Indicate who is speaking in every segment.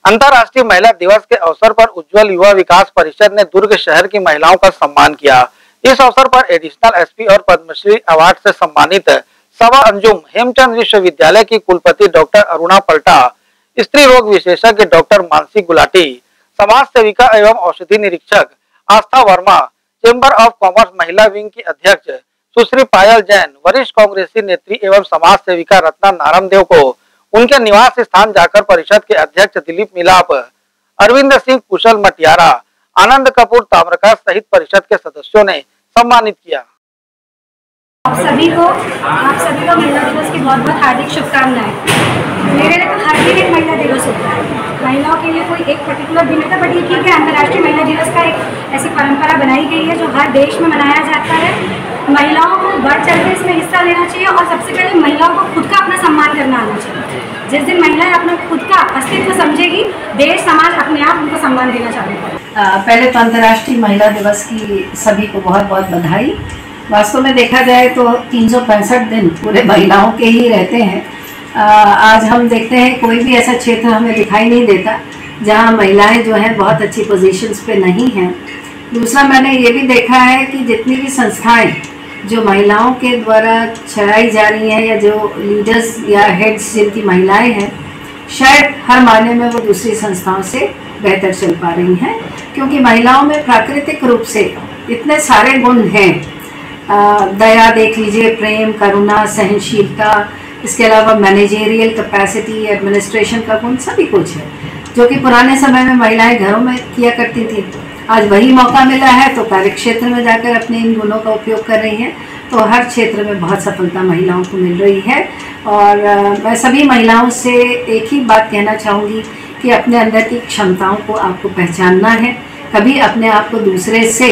Speaker 1: अंतर्राष्ट्रीय महिला दिवस के अवसर पर उज्ज्वल युवा विकास परिषद ने दुर्ग शहर की महिलाओं का सम्मान किया। इस अवसर पर एडिशनल एसपी और पद्मश्री अवार्ड से सम्मानित सवा अंजुम हेमचंद विश्वविद्यालय की कुलपति डॉक्टर अरुणा पलटा, स्त्री रोग विशेषज्ञ डॉक्टर मानसी गुलाटी, समाज सेविका एवं औषधि निरीक्षक Aastha Verma, chamber of commerce महिला विंग की अध्यक्ष सुश्री पायल जैन, वरिष्ठ कांग्रेसी नेत्री एवं समाज सेविका रत्ना नारमदेव को उनके निवास स्थान जाकर परिषद के अध्यक्ष दिलीप मिलाप, अरविंद सिंह कुशल मटियारा, आनंद कपूर ताम्रका सहित परिषद के सदस्यों ने सम्मानित किया।
Speaker 2: आप सभी को महिला दिवस की बहुत बहुत हार्दिक शुभकामनाएं। मेरे लिए तो हर दिन एक महिला दिवस होता है। महिलाओं के लिए कोई एक पर्टिकुलर दिन होता है, बट ये ठीक है, अंतर्राष्ट्रीय महिला दिवस का एक ऐसी परंपरा बनाई गई है जो हर देश में मनाया जाता है। महिलाओं को बढ़ चढ़ के इसमें हिस्सा लेना चाहिए और सबसे पहले महिलाओं को खुद का अपना सम्मान करना आना चाहिए। जिस दिन महिलाएं अपना खुद का अस्तित्व समझेगी, देश समाज अपने आप उनको सम्मान देना चाहेगा।
Speaker 3: पहले तो अंतर्राष्ट्रीय महिला दिवस की सभी को बहुत बहुत बधाई। वास्तव में देखा जाए तो 365 दिन पूरे महिलाओं के ही रहते हैं। आज हम देखते हैं कोई भी ऐसा क्षेत्र हमें दिखाई नहीं देता जहां महिलाएं जो हैं बहुत अच्छी पोजीशंस पे नहीं हैं। दूसरा, मैंने ये भी देखा है कि जितनी भी संस्थाएं जो महिलाओं के द्वारा चलाई जा रही हैं या जो लीडर्स या हेड्स जिनकी महिलाएं हैं, शायद हर मायने में वो दूसरी संस्थाओं से बेहतर चल पा रही हैं, क्योंकि महिलाओं में प्राकृतिक रूप से इतने सारे गुण हैं। दया देख लीजिए, प्रेम, करुणा, सहनशीलता, इसके अलावा मैनेजेरियल कैपेसिटी, एडमिनिस्ट्रेशन का गुण, सभी कुछ है जो कि पुराने समय में महिलाएं घरों में किया करती थी। आज वही मौका मिला है तो कार्य क्षेत्र में जाकर अपने इन गुणों का उपयोग कर रही हैं, तो हर क्षेत्र में बहुत सफलता महिलाओं को मिल रही है। और मैं सभी महिलाओं से एक ही बात कहना चाहूँगी कि अपने अंदर की क्षमताओं को आपको पहचानना है। कभी अपने आप को दूसरे से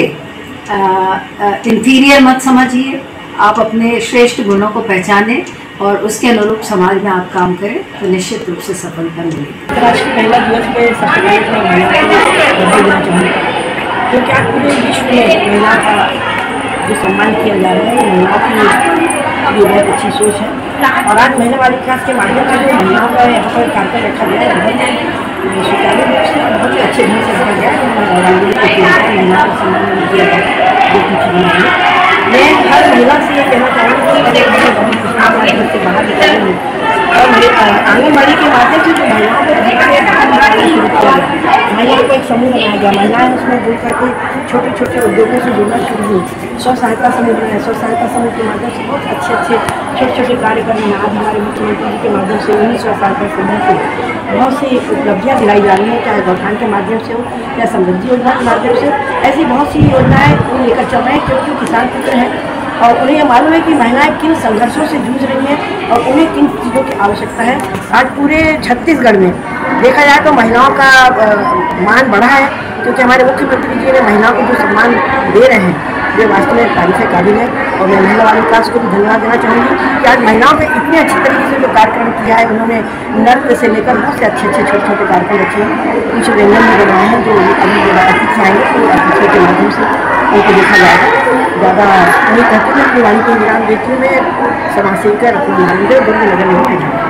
Speaker 3: इंफीरियर मत समझिए। आप अपने श्रेष्ठ गुणों को पहचानें और उसके अनुरूप समाज में आप काम करें तो निश्चित रूप से सफलता मिलेगी।
Speaker 4: अंतर्राष्ट्रीय महिला दिवस पे सबसे पहले मैं महिलाओं को बधाई देना चाहूँगी, क्योंकि आज पूरे विश्व में महिला का जो सम्मान किया जा रहा है, महिलाओं की ये बहुत अच्छी सोच है। और आज महिला बाल विकास के माध्यम से जो महिलाओं का यहाँ पर कार्यक्रम रखा गया है, बहुत सुचारू रूप से बहुत ही अच्छे ढंग से रखा गया है। महिला का सम्मान किया गया जो कुछ बनाई। मैं हर महिला से ये कहना चाहूँगी कि घर से बाहर निकलेंगे और आंगनबाड़ी के माध्यम से जो महिलाओं को घर से बाहर निकालना शुरू किया गया। महिलाओं को एक समूह बनाया गया, महिलाएं उसमें जुड़ करके छोटे छोटे उद्योगों से जुड़ना शुरू हुई। स्व सहायता समूह बनाया, स्व सहायता समूह के माध्यम से बहुत अच्छे छोटे छोटे कार्य कर रहे हैं। आज हमारे मुख्यमंत्री जी के माध्यम से उन्हीं स्व सहायता समूह को बहुत सी उपलब्धियाँ दिलाई जा रही हैं, चाहे गौठान के माध्यम से हो या समृद्धि योजना के माध्यम से। ऐसी बहुत सी योजनाएँ वो लेकर चल रहे हैं, क्योंकि किसान पुत्र हैं और उन्हें यह मालूम है कि महिलाएं किन संघर्षों से जूझ रही हैं और उन्हें किन चीज़ों की आवश्यकता है। आज पूरे छत्तीसगढ़ में देखा जाए तो महिलाओं का मान बढ़ा है, क्योंकि हमारे मुख्यमंत्री जी ने महिलाओं को जो सम्मान दे रहे हैं ये वास्तव में तारीफ़ काबिल है। और मैं महिला बाल विकास को भी धन्यवाद देना चाहूँगी कि आज महिलाओं ने इतने अच्छे तरीके से जो कार्यक्रम किया है, उन्होंने नृत्य से लेकर बहुत से अच्छे छोटे छोटे कार्यक्रम रखे हैं। कुछ व्यंजन भी बनाए हैं जो अभी अतिथि आएंगे तो अतिथियों के माध्यम से उनको देखा जाएगा। ज़्यादा नहीं कहती हूँ, अपनी वाणी को विराम देती हूँ। मैं समाज सेविका रत्ना नारमदेव, दुर्ग नगर निगम।